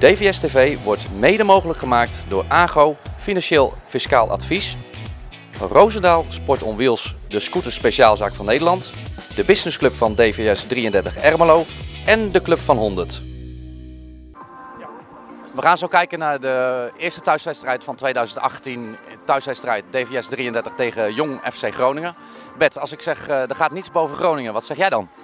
DVS TV wordt mede mogelijk gemaakt door AGO Financieel Fiscaal Advies, Roosendaal Sport on Wheels, de scooter speciaalzaak van Nederland, de businessclub van DVS 33 Ermelo en de Club van 100. We gaan zo kijken naar de eerste thuiswedstrijd van 2018, thuiswedstrijd DVS 33 tegen Jong FC Groningen. Bert, als ik zeg er gaat niets boven Groningen, wat zeg jij dan?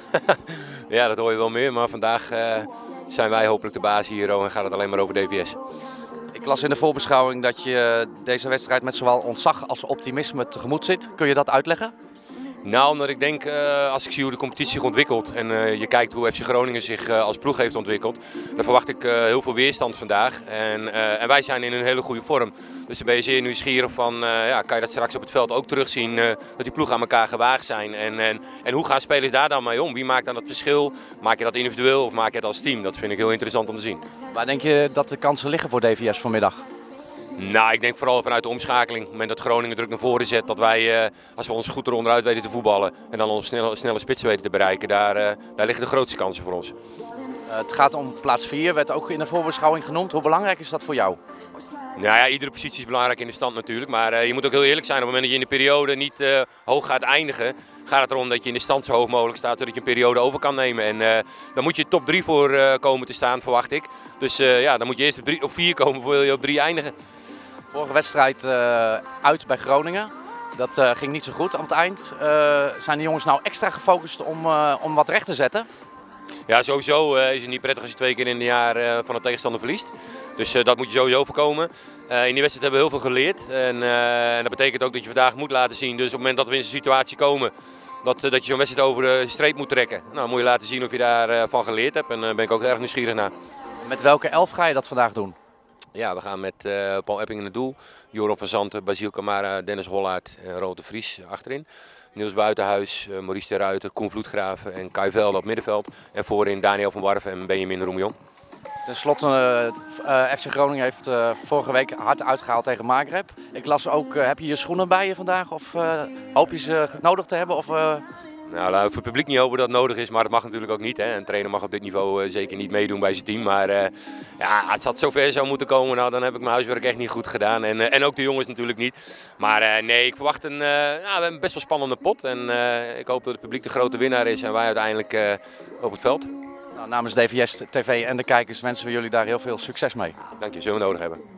Ja, dat hoor je wel meer, maar vandaag zijn wij hopelijk de baas hier en gaat het alleen maar over DVS. Ik las in de voorbeschouwing dat je deze wedstrijd met zowel ontzag als optimisme tegemoet zit. Kun je dat uitleggen? Nou, omdat ik denk, als ik zie hoe de competitie zich ontwikkelt en je kijkt hoe FC Groningen zich als ploeg heeft ontwikkeld, dan verwacht ik heel veel weerstand vandaag. En wij zijn in een hele goede vorm. Dus dan ben je zeer nieuwsgierig van, ja, kan je dat straks op het veld ook terugzien, dat die ploegen aan elkaar gewaagd zijn. En hoe gaan spelers daar dan mee om? Wie maakt dan het verschil? Maak je dat individueel of maak je het als team? Dat vind ik heel interessant om te zien. Waar denk je dat de kansen liggen voor DVS vanmiddag? Nou, ik denk vooral vanuit de omschakeling. Op het moment dat Groningen druk naar voren zet, dat wij, als we ons goed eronderuit weten te voetballen en dan onze snelle spits weten te bereiken, daar liggen de grootste kansen voor ons. Het gaat om plaats 4, werd ook in de voorbeschouwing genoemd. Hoe belangrijk is dat voor jou? Nou ja, iedere positie is belangrijk in de stand natuurlijk, maar je moet ook heel eerlijk zijn. Op het moment dat je in de periode niet hoog gaat eindigen, gaat het erom dat je in de stand zo hoog mogelijk staat, zodat je een periode over kan nemen. En dan moet je top 3 voor komen te staan, verwacht ik. Dus ja, dan moet je eerst op 4 komen, wil je op 3 eindigen. Vorige wedstrijd uit bij Groningen. Dat ging niet zo goed aan het eind. Zijn de jongens nou extra gefocust om wat recht te zetten? Ja, sowieso is het niet prettig als je 2 keer in een jaar van de tegenstander verliest. Dus dat moet je sowieso voorkomen. In die wedstrijd hebben we heel veel geleerd. En dat betekent ook dat je vandaag moet laten zien. Dus op het moment dat we in zo'n situatie komen, dat je zo'n wedstrijd over de streep moet trekken. Nou, dan moet je laten zien of je daarvan geleerd hebt. En daar ben ik ook erg nieuwsgierig naar. Met welke 11 ga je dat vandaag doen? Ja, we gaan met Paul Epping in het doel, Joran van Zanten, Basiel Kamara, Dennis Hollaert en Roel de Vries achterin. Niels Buitenhuis, Maurice de Ruiter, Koen Vloedgraven en Kai Velde op middenveld. En voorin Daniel van Warven en Benjamin Roemion. Ten slotte, FC Groningen heeft vorige week hard uitgehaald tegen Maghreb. Ik las ook, heb je je schoenen bij je vandaag of hoop je ze nodig te hebben? Of, Nou, laten we voor het publiek niet hopen dat het nodig is, maar dat mag natuurlijk ook niet. Hè. Een trainer mag op dit niveau zeker niet meedoen bij zijn team. Maar ja, als dat zover zou moeten komen, nou, dan heb ik mijn huiswerk echt niet goed gedaan. En ook de jongens natuurlijk niet. Maar nee, ik verwacht we hebben een best wel spannende pot. En ik hoop dat het publiek de grote winnaar is en wij uiteindelijk op het veld. Nou, namens DVS TV en de kijkers wensen we jullie daar heel veel succes mee. Dank je, zullen we nodig hebben.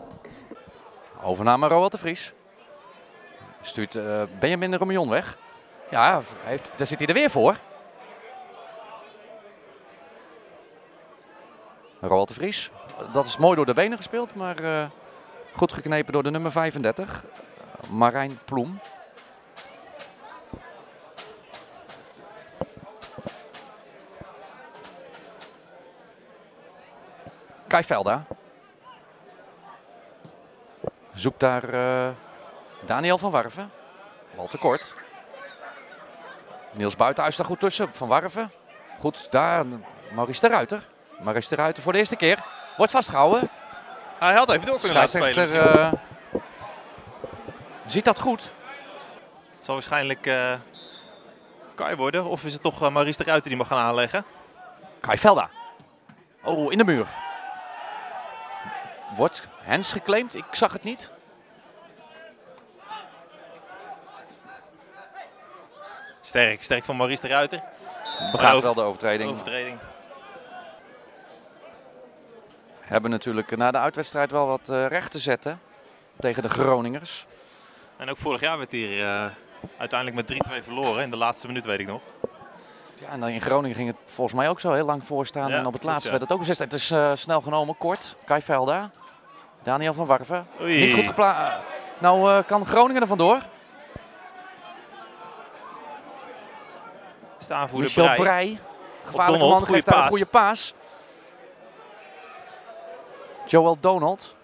Overname Roel de Vries. Stuurt Benjamin Roemion weg. Ja, daar zit hij er weer voor. Roel de Vries. Dat is mooi door de benen gespeeld, maar goed geknepen door de nummer 35. Marijn Ploem. Kai Velda. Zoekt daar Daniel van Warven. Bal te kort. Niels Buitenhuis daar goed tussen. Van Warven. Goed, daar Maurice de Ruiter. Maurice de Ruiter voor de eerste keer. Wordt vastgehouden. Hij had even door kunnen laten spelen. Ziet dat goed. Het zal waarschijnlijk Kai worden. Of is het toch Maurice de Ruiter die mag gaan aanleggen? Kai Velda. Oh, in de muur. Wordt Hens geclaimd? Ik zag het niet. Sterk van Maurice de Ruiter. Begaat wel de overtreding. Hebben natuurlijk na de uitwedstrijd wel wat recht te zetten tegen de Groningers. En ook vorig jaar werd hier uiteindelijk met 3-2 verloren. In de laatste minuut weet ik nog. Ja, en dan in Groningen ging het volgens mij ook zo heel lang voorstaan. Ja, en op het laatste werd het ook beslist. Het is snel genomen, kort. Kai Velda. Daniel van Warven. Oei. Niet goed geplaatst. Nou kan Groningen er vandoor. Staanvoerder Michel Breij. Gevaarlijke man, geeft daar een goede paas. Joel Donald.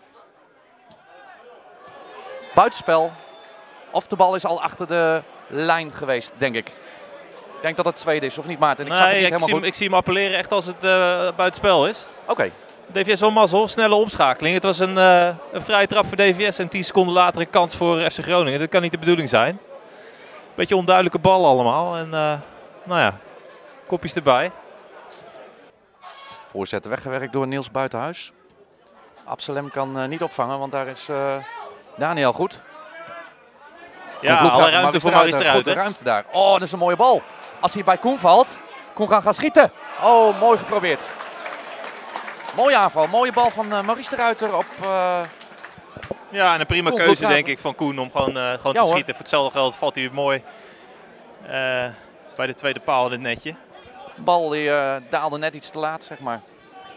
Buitenspel. Of de bal is al achter de lijn geweest, denk ik. Ik denk dat het tweede is, of niet Maarten? Ik zie hem appelleren echt als het buitenspel is. Oké. DVS wel mazzel, snelle omschakeling. Het was een vrije trap voor DVS en 10 seconden later een kans voor FC Groningen. Dat kan niet de bedoeling zijn. Beetje onduidelijke bal allemaal. En nou ja, kopjes erbij. Voorzet weggewerkt door Niels Buitenhuis. Absalem kan niet opvangen, want daar is Daniel goed. Ja, alle ruimte voor Maurice de Ruiter. Goede ruimte daar. Oh, dat is een mooie bal. Als hij bij Koen valt, Koen kan gaan schieten. Oh, mooi geprobeerd. Mooie aanval, mooie bal van Maurice de Ruiter op... Ja, en een prima keuze denk ik van Koen om gewoon te schieten. Voor hetzelfde geld valt hij weer mooi bij de tweede paal in het netje. De bal die daalde net iets te laat, zeg maar.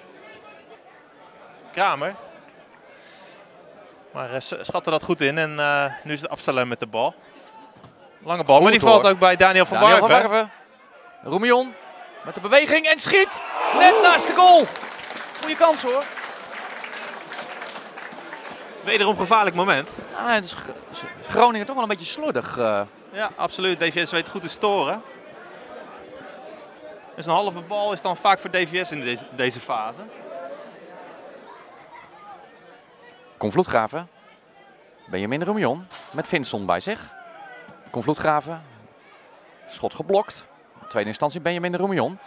Kramer. Maar schatte dat goed in en nu is het Absalem met de bal. Lange bal, goed, maar die valt ook bij Daniel van Warven. Roemion met de beweging en schiet net naast de goal. Goeie kans hoor. Wederom gevaarlijk moment. Ah, het is Groningen toch wel een beetje slordig. Ja, absoluut. DVS weet goed te storen. Dus een halve bal is dan vaak voor DVS in deze fase. Koen Vloetgraven. Benjamin Roemion met Vinson bij zich. Koen Vloetgraven. Schot geblokt. In tweede instantie Benjamin Roemion.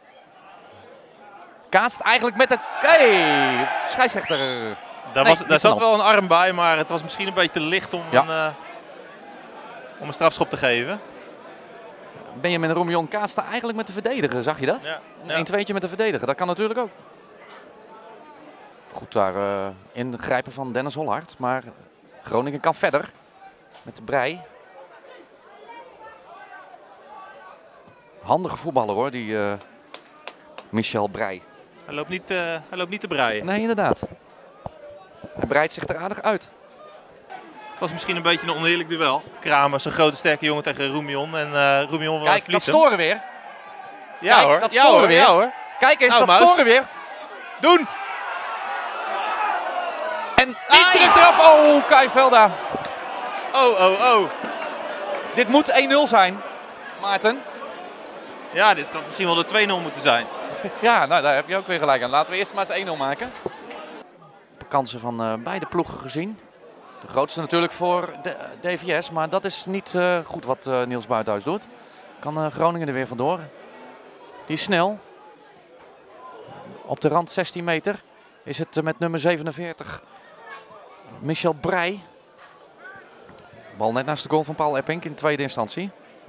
Kaatst eigenlijk met de... Hey, scheidsrechter. Daar zat wel een arm bij, maar het was misschien een beetje te licht om, om een strafschop te geven. Benjamin Roemion kaatste eigenlijk met de verdediger, zag je dat? Ja. Een 2'tje met de verdediger, dat kan natuurlijk ook. Goed daar ingrijpen van Dennis Hollard, maar Groningen kan verder met de Brei. Handige voetballer hoor, die Michel Brei. Hij loopt niet te breien. Nee, inderdaad. Hij breidt zich er aardig uit. Het was misschien een beetje een oneerlijk duel. Kramer, zo'n grote sterke jongen tegen Roemion. En Roemion wil Kijk, dat storen weer. Ja, kijk, hoor. dat storen weer. Ja, hoor. Kijk eens, Nou, dat storen weer. Doen! En die drukt eraf. Oh, Kai Velda. Oh. Dit moet 1-0 zijn, Maarten. Ja, dit had misschien wel de 2-0 moeten zijn. Ja, nou, daar heb je ook weer gelijk aan. Laten we eerst maar eens 1-0 maken. Kansen van beide ploegen gezien. De grootste natuurlijk voor de DVS, maar dat is niet goed wat Niels Buitenhuis doet. Kan Groningen er weer vandoor. Die is snel. Op de rand 16 meter is het met nummer 47 Michel Brei. Bal net naast de goal van Paul Epping in tweede instantie.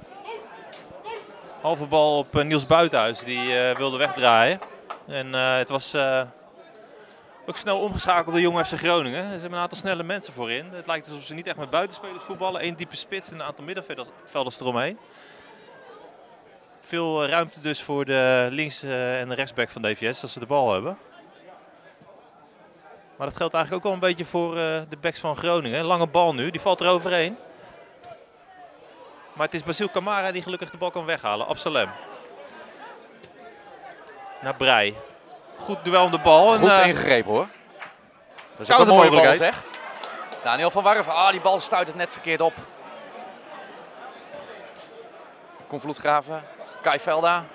Halve bal op Niels Buitenhuis, die wilde wegdraaien. En het was ook snel omgeschakeld door Jong FC Groningen. Ze hebben een aantal snelle mensen voorin. Het lijkt alsof ze niet echt met buitenspelers voetballen. Eén diepe spits en een aantal middenvelders eromheen. Veel ruimte dus voor de links- en de rechtsback van DVS als ze de bal hebben. Maar dat geldt eigenlijk ook wel een beetje voor de backs van Groningen. Lange bal nu, die valt er overheen. Maar het is Basil Camara die gelukkig de bal kan weghalen. Absalem. Naar Brei. Goed duel om de bal. Goed ingegrepen hoor. Dat is ook een mooie bal zeg. Daniel van Warven. Ah, die bal stuit het net verkeerd op. Koen Vloetgraven. Kai Velda.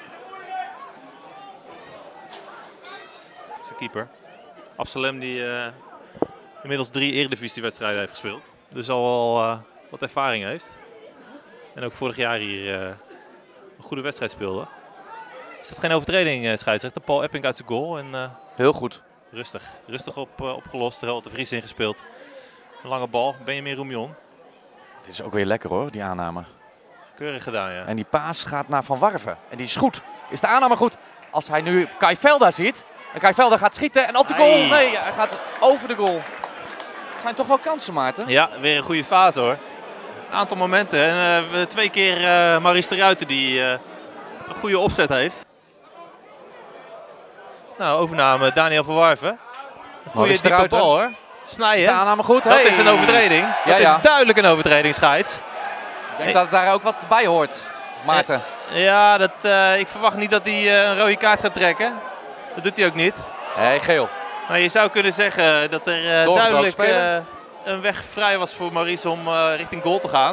Zijn keeper. Absalem die inmiddels 3 Eredivisiewedstrijden heeft gespeeld. Dus al wel wat ervaring heeft. En ook vorig jaar hier een goede wedstrijd speelde. Is dat geen overtreding, scheidsrechter? Paul Epping uit zijn goal. En, heel goed. Rustig opgelost. Er de Vries ingespeeld. Een lange bal. Benjamin Roemion. Dit is ook weer lekker hoor, die aanname. Keurig gedaan, ja. En die paas gaat naar Van Warven. En die is goed. Is de aanname goed? Als hij nu Kai Velda ziet. En Kai Velda gaat schieten en op de goal. Nee, hij gaat over de goal. Het zijn toch wel kansen, Maarten? Ja, weer een goede fase hoor. Een aantal momenten. En 2 keer Maurice de Ruiter die een goede opzet heeft. Nou, overname Daniel van Warven. Een goede diepe bal hoor. Snijden. Is de aanname goed? Dat is een overtreding. Ja, dat is duidelijk een overtreding, scheids. Ik denk dat daar ook wat bij hoort, Maarten. Ja, ik verwacht niet dat hij een rode kaart gaat trekken. Dat doet hij ook niet. Nee, geel. Maar je zou kunnen zeggen dat er duidelijk een weg vrij was voor Maurice om richting goal te gaan.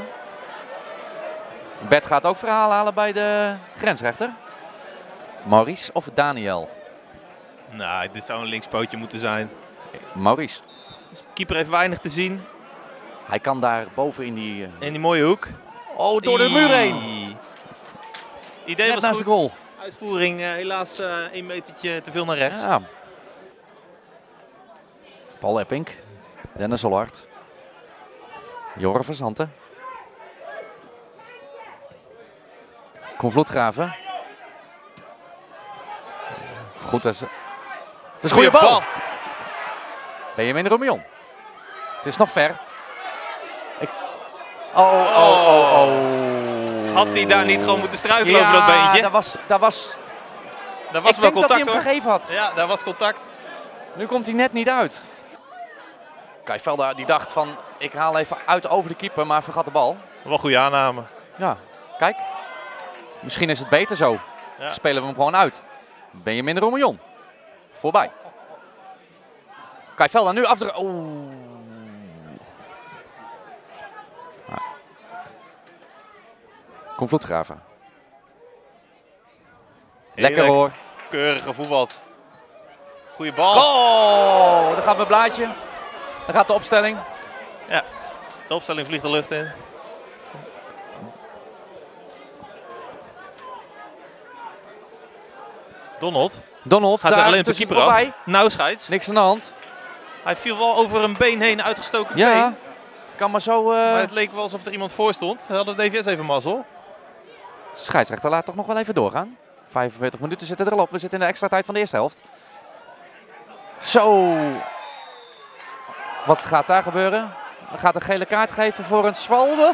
Bert gaat ook verhaal halen bij de grensrechter. Maurice of Daniel? Nou, dit zou een linkspootje moeten zijn. Maurice. Dus de keeper heeft weinig te zien. Hij kan daar boven in die mooie hoek. Oh, door de muur heen. Idee net was naast goed. de goal. Uitvoering helaas 1 metertje te veel naar rechts. Ja. Paul Epping. Dennis Hollard. Jorre Verzanten. Koen Vloetgraven. Goed, dat is een goede bal. Benjamin Roemion. Het is nog ver. Oh. Had hij daar niet gewoon moeten struikelen over dat beentje? Daar was Daar was wel contact, dat hij hem hoor. gegeven had. Ja, daar was contact. Nu komt hij net niet uit. Kai Velda die dacht van, ik haal even uit over de keeper, maar vergat de bal. Wel een goede aanname. Ja, kijk. Misschien is het beter zo. Ja. Spelen we hem gewoon uit. Benjamin Roemion. Voorbij. Kai Velda nu afdrukken. Oeh. Nou. Koen Vloetgraven. Lekker hoor. Keurig gevoetbald. Goeie bal. Oh, daar gaat mijn blaadje. Daar gaat de opstelling. Ja, de opstelling vliegt de lucht in. Donald gaat daar alleen op de tussen keeper voorbij. af. Nou, scheids. Niks aan de hand. Hij viel wel over een been heen, uitgestoken Ja, been. het kan maar zo. Maar het leek wel alsof er iemand voor stond. Hij had de DVS even mazzel. Scheidsrechter laat toch nog wel even doorgaan. 45 minuten zitten er al op. We zitten in de extra tijd van de eerste helft. Zo. Wat gaat daar gebeuren? Hij gaat een gele kaart geven voor een Swalde.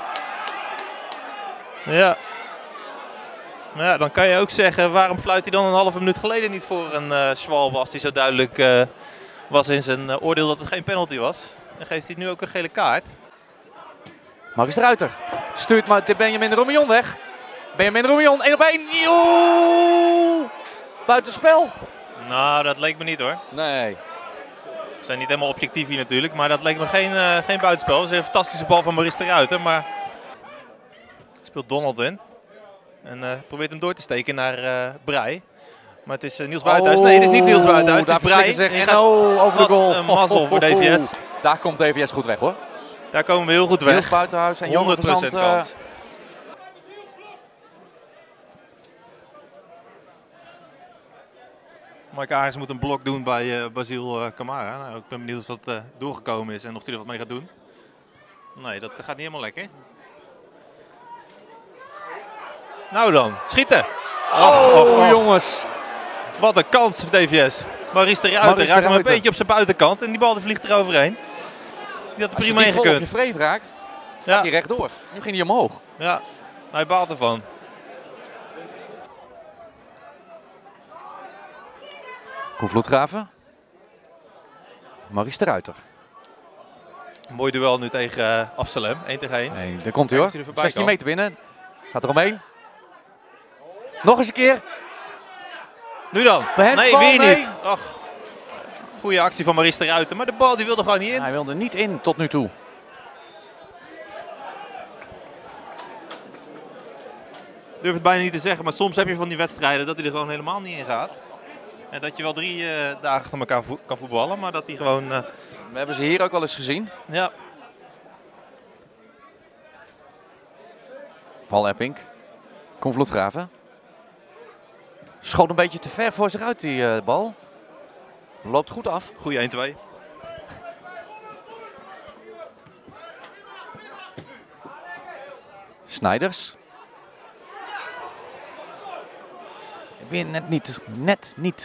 Ja. Maar ja, dan kan je ook zeggen, waarom fluit hij dan een halve minuut geleden niet voor een Schwalbe als hij zo duidelijk was in zijn oordeel dat het geen penalty was. Dan geeft hij nu ook een gele kaart. Marcus de Ruiter stuurt maar de Benjamin Roemion weg. Benjamin Roemion 1 op 1. Oeh! Buitenspel. Nou, dat leek me niet hoor. Nee. We zijn niet helemaal objectief hier natuurlijk, maar dat leek me geen buitenspel. Het is een fantastische bal van Maurice de Ruiter, maar speelt Donald in. En probeert hem door te steken naar Breij. Maar het is Niels Buitenhuis. Nee, het is niet Niels Buitenhuis, het is Breij. En over de goal. Een mazzel voor DVS. Daar komt DVS goed weg hoor. Daar komen we heel goed weg. Niels Buitenhuis en Jorre 100% Verzant. kans. Mike Aarts moet een blok doen bij Basile Camara. Nou, ik ben benieuwd of dat doorgekomen is en of hij er wat mee gaat doen. Nee, dat gaat niet helemaal lekker. Nou dan, schieten! Oh, jongens. Wat een kans voor DVS. Maurice de Ruiter raakt hem een beetje op zijn buitenkant en die bal die vliegt er overheen. Die had er prima in gekund. Als je die raakt, ja. gaat hij rechtdoor. Nu ging hij omhoog. Ja, hij baalt ervan. Koen Vloetgraven. Maurice de Ruiter. Mooi duel nu tegen Absalem, 1 tegen 1. Nee, daar komt hij hoor. Hij er voorbij 16 kan. meter binnen. Gaat er omheen. Nog eens een keer. Nu dan. Behendsbal, Nee, weer nee. niet. Ach, goede actie van Maurice de Ruiter, maar de bal die wilde gewoon niet in. Hij wilde niet in tot nu toe. Ik durf het bijna niet te zeggen, maar soms heb je van die wedstrijden dat hij er gewoon helemaal niet in gaat. En dat je wel 3 dagen achter elkaar kan voetballen, maar dat hij gewoon... We hebben ze hier ook wel eens gezien. ja. Paul Epping. Koen Vloetgraven. Schoot een beetje te ver voor zich uit die bal. Loopt goed af. Goeie 1-2. Snijders. Weer net niet. Net niet.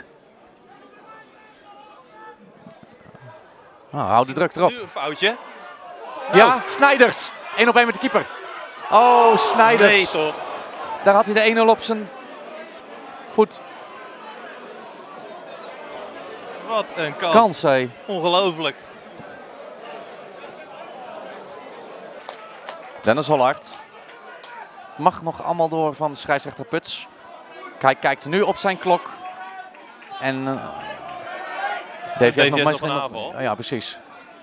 Nou, hou de druk erop. Nu een foutje. Ja, Snijders. 1 op 1 met de keeper. Oh, Snijders. Nee toch. Daar had hij de 1-0 op zijn voet. Wat een kans. Kans, hé. Ongelooflijk. Dennis Hollard. Mag nog allemaal door van scheidsrechter Puts. Kijkt nu op zijn klok. En DVS nog nog een aanval. Ja, precies.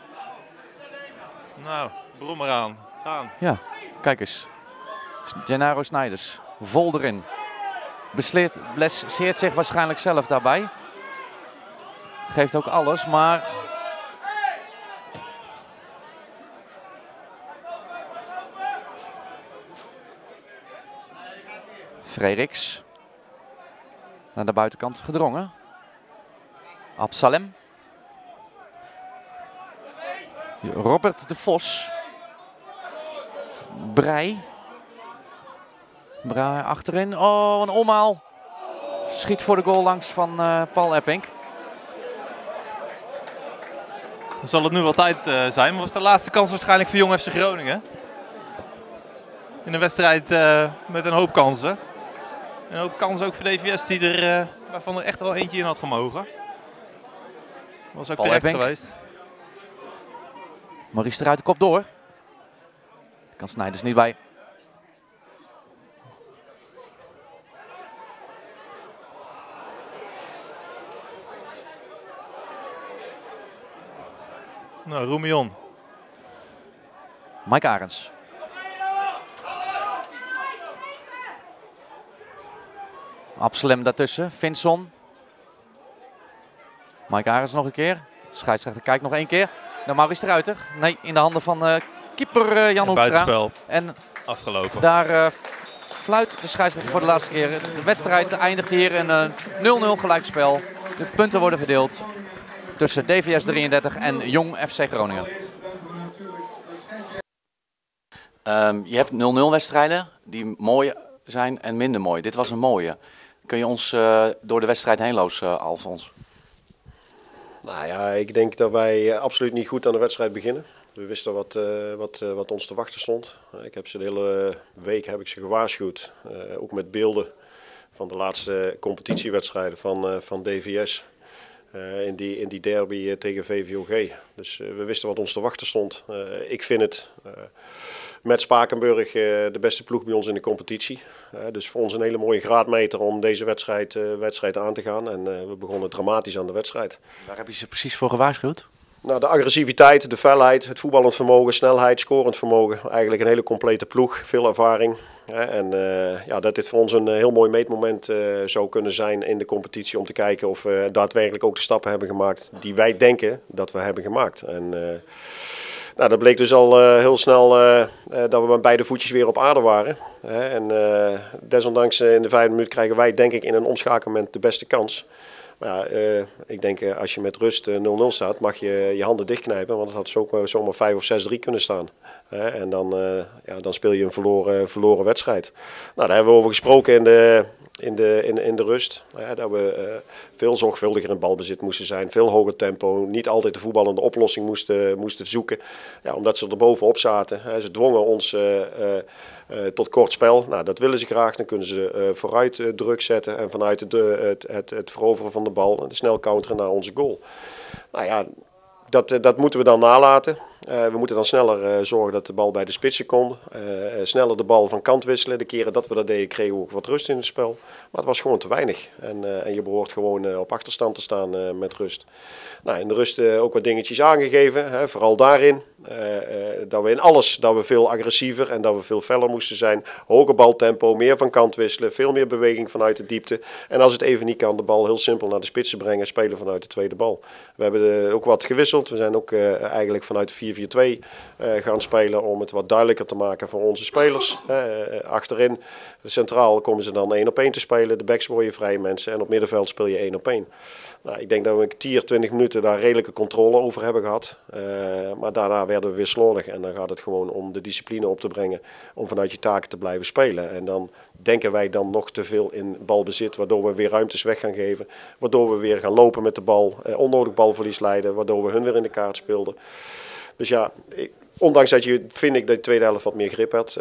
Nou, brom eraan. Gaan. Ja, kijk eens. Gennaro Snijders. Vol erin. Blesseert zich waarschijnlijk zelf daarbij. Geeft ook alles, maar... Frederiks. Naar de buitenkant gedrongen. Absalem. Robert de Vos. Breij. Breij achterin. Oh, een omhaal. Schiet voor de goal langs van Paul Epping. Dan zal het nu wel tijd zijn, maar was de laatste kans waarschijnlijk voor Jong FC Groningen. In een wedstrijd met een hoop kansen. Een hoop kansen ook voor DVS waarvan er echt wel eentje in had gemogen. Was ook Paul terecht Epping geweest. Maurice eruit de kop door. Daar kan Snijders niet bij. Nou, Roemion. Mike Arends. Absalem daartussen. Vinson. Mike Arends nog een keer. Scheidsrechter kijkt nog één keer. Naar Maurice de Ruiter. Nee, in de handen van keeper Jan Hoekstra. Buitenspel. En Afgelopen. daar fluit de scheidsrechter voor de laatste keer. De wedstrijd eindigt hier in een 0-0 gelijkspel. De punten worden verdeeld tussen DVS 33 en Jong FC Groningen. Je hebt 0-0 wedstrijden die mooi zijn en minder mooi. Dit was een mooie. Kun je ons door de wedstrijd heen loodsen, Alfons? Nou ja, ik denk dat wij absoluut niet goed aan de wedstrijd beginnen. We wisten wat ons te wachten stond. Ik heb ze de hele week gewaarschuwd, ook met beelden van de laatste competitiewedstrijden van DVS. In die derby tegen VVOG. Dus we wisten wat ons te wachten stond. Ik vind het met Spakenburg de beste ploeg bij ons in de competitie. Dus voor ons een hele mooie graadmeter om deze wedstrijd aan te gaan. En we begonnen dramatisch aan de wedstrijd. Waar heb je ze precies voor gewaarschuwd? Nou, de agressiviteit, de felheid, het voetballend vermogen, snelheid, scorend vermogen. Eigenlijk een hele complete ploeg, veel ervaring. En dat dit voor ons een heel mooi meetmoment zou kunnen zijn in de competitie. Om te kijken of we daadwerkelijk ook de stappen hebben gemaakt die wij denken dat we hebben gemaakt. En dat bleek dus al heel snel dat we met beide voetjes weer op aarde waren. En desondanks in de 5e minuut krijgen wij denk ik in een omschakelmoment de beste kans. Maar ja, ik denk als je met rust 0-0 staat, mag je je handen dichtknijpen. Want het had zomaar 5 of 6-3 kunnen staan. En dan speel je een verloren wedstrijd. Nou, daar hebben we over gesproken in de rust. Dat we veel zorgvuldiger in balbezit moesten zijn. Veel hoger tempo. Niet altijd de voetballende oplossing moesten zoeken. Ja, omdat ze er bovenop zaten. Ze dwongen ons tot kort spel. Nou, dat willen ze graag. Dan kunnen ze vooruit druk zetten. En vanuit het veroveren van de bal de snel counteren naar onze goal. Nou ja, dat moeten we dan nalaten. We moeten dan sneller zorgen dat de bal bij de spitsen komt. Sneller de bal van kant wisselen. De keren dat we dat deden kregen we ook wat rust in het spel. Maar het was gewoon te weinig. En je behoort gewoon op achterstand te staan met rust. Nou, in de rust ook wat dingetjes aangegeven. Vooral daarin. Dat we in alles dat we veel agressiever en dat we veel feller moesten zijn. Hoger baltempo, meer van kant wisselen. Veel meer beweging vanuit de diepte. En als het even niet kan, de bal heel simpel naar de spitsen brengen. Spelen vanuit de tweede bal. We hebben ook wat gewisseld. We zijn ook eigenlijk vanuit 4-4-2 gaan spelen om het wat duidelijker te maken voor onze spelers. Achterin, centraal komen ze dan 1-op-1 te spelen. De backs worden vrije mensen en op middenveld speel je 1-op-1. Nou, ik denk dat we een kwartier, 20 minuten daar redelijke controle over hebben gehad. Maar daarna werden we weer slordig en dan gaat het gewoon om de discipline op te brengen om vanuit je taken te blijven spelen. En dan denken wij dan nog te veel in balbezit, waardoor we weer ruimtes weg gaan geven. Waardoor we weer gaan lopen met de bal, onnodig balverlies leiden, waardoor we hun weer in de kaart speelden. Dus ja, ondanks dat vind ik dat de tweede helft wat meer grip had,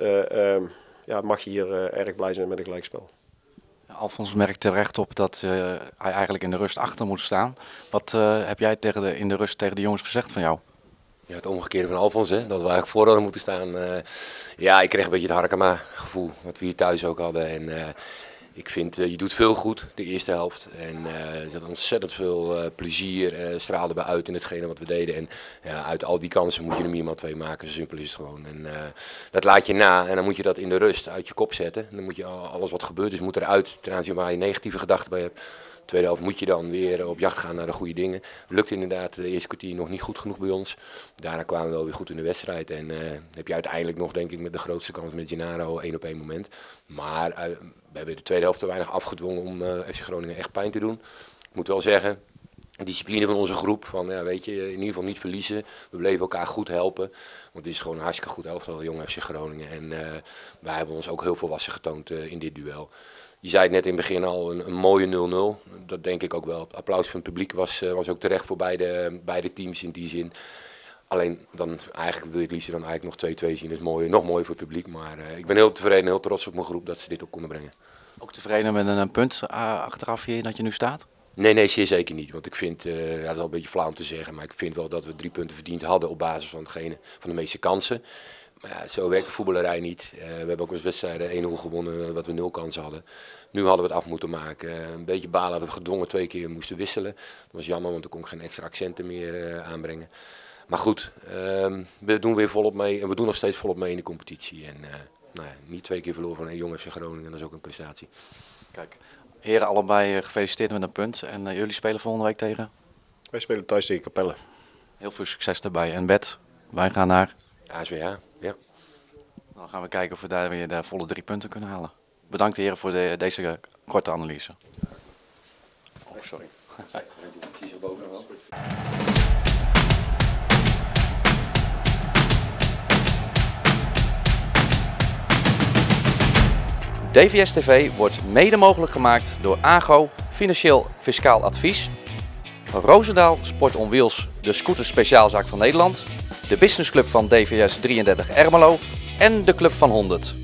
mag je hier erg blij zijn met een gelijkspel. Alfons merkt terecht op dat hij eigenlijk in de rust achter moet staan. Wat heb jij in de rust tegen de jongens gezegd van jou? Ja, het omgekeerde van Alfons, hè? Dat we eigenlijk voor hadden moeten staan. Ik kreeg een beetje het Harkema gevoel, wat we hier thuis ook hadden. En ik vind, je doet veel goed, de eerste helft. En er zat ontzettend veel plezier, straalde bij uit in hetgene wat we deden. En uit al die kansen moet je er minimaal 2 maken, zo simpel is het gewoon. En dat laat je na en dan moet je dat in de rust uit je kop zetten. Dan moet je alles wat gebeurd is, moet eruit ten aanzien waar je negatieve gedachten bij hebt. Tweede helft moet je dan weer op jacht gaan naar de goede dingen. Lukt inderdaad de eerste kwartier nog niet goed genoeg bij ons. Daarna kwamen we wel weer goed in de wedstrijd. En heb je uiteindelijk nog, denk ik, met de grootste kans met Gennaro 1-op-1 moment. Maar we hebben de tweede helft te weinig afgedwongen om FC Groningen echt pijn te doen. Ik moet wel zeggen, de discipline van onze groep, van ja, weet je, in ieder geval niet verliezen. We bleven elkaar goed helpen. Want het is gewoon een hartstikke goed elftal, jong FC Groningen. En wij hebben ons ook heel volwassen getoond in dit duel. Je zei het net in het begin al, een mooie 0-0. Dat denk ik ook wel. Het applaus van het publiek was ook terecht voor beide teams in die zin. Alleen, dan eigenlijk wil je het liefst dan eigenlijk nog 2-2 zien. Dat is mooi, nog mooier voor het publiek. Maar ik ben heel tevreden en heel trots op mijn groep dat ze dit op konden brengen. Ook tevreden met een punt achteraf hier dat je nu staat? Nee, zeer zeker niet. Want ik vind, ja, dat is al een beetje flauw om te zeggen, maar ik vind wel dat we 3 punten verdiend hadden op basis van de meeste kansen. Maar ja, zo werkt de voetballerij niet. We hebben ook eens wedstrijden 1-0 gewonnen, dat we 0 kansen hadden. Nu hadden we het af moeten maken. Een beetje balen dat we gedwongen 2 keer moesten wisselen. Dat was jammer, want er kon ik geen extra accenten meer aanbrengen. Maar goed, we doen weer volop mee en we doen nog steeds volop mee in de competitie. En nou ja, niet 2 keer verloren van een jong FC Groningen, dat is ook een prestatie. Kijk, heren allebei gefeliciteerd met een punt. En jullie spelen volgende week tegen? Wij spelen thuis tegen Capelle. Heel veel succes daarbij. En Bert, wij gaan naar? ASWH, ja. Dan gaan we kijken of we daar weer de volle 3 punten kunnen halen. Bedankt heren voor deze korte analyse. Oh, sorry. DVS TV wordt mede mogelijk gemaakt door AGO, Financieel Fiscaal Advies, Roosendaal Sport on Wheels, de scooter speciaalzaak van Nederland, de businessclub van DVS 33 Ermelo en de Club van 100.